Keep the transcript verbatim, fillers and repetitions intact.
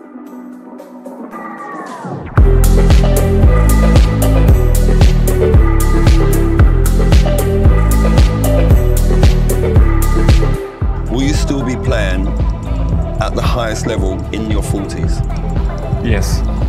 Will you still be playing at the highest level in your forties? Yes.